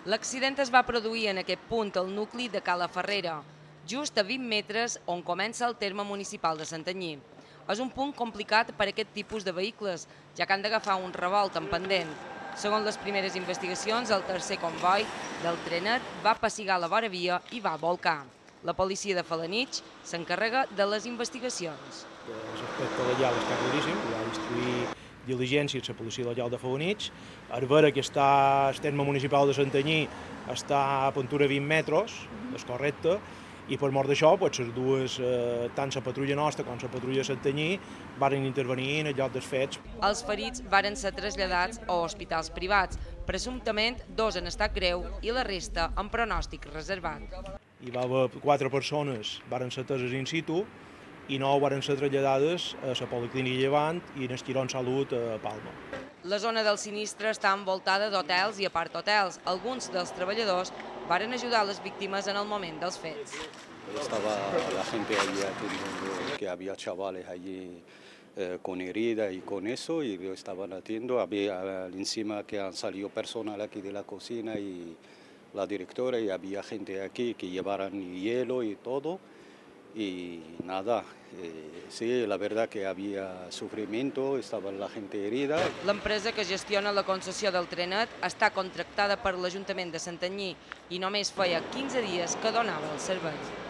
L'accident es va produir en aquest punt al nucli de Cala Ferrera, just a 20 metres on comença el terme municipal de Santanyí. És un punt complicat per a aquest tipus de vehicles, ja que han d'agafar un revolt en pendent. Segons les primeres investigacions, el tercer convoi del trenet va pessigar la vora via i va volcar. La policia de Felanitx s'encarrega de les investigacions. L'aspecte legal està claríssim, hi ha d'instruir diligències la policia legal de Felanitx. Arbera, que està al terme municipal de Santanyí, està a pintura 20 metres, és correcte, i per mort d'això, tant la patrulla nostra com la patrulla de Santanyí varen intervenir en el lloc dels fets. Els ferits varen ser traslladats a hospitals privats, presumptament 2 en estat greu i la resta en pronòstic reservat. Hi va haver 4 persones que varen ser ateses in situ i 9 varen ser traslladades a la Policlínica Llevant i en el Quirón Salut a Palma. La zona del sinistre està envoltada d'hotels i apart-hotels. Alguns dels treballadors varen ajudar les víctimes en el moment dels fets. Estaba la gente allí atendiendo, que había chavales allí con herida y con eso, y lo estaban atendiendo. Había encima que han salido personal aquí de la cocina y la directora, y había gente aquí que llevaran hielo y todo. Y nada, sí, la verdad que había sufrimiento, estaba la gente herida. L'empresa que gestiona la concessió del trenet està contractada per l'Ajuntament de Santanyí i només feia 15 dies que donava el servei.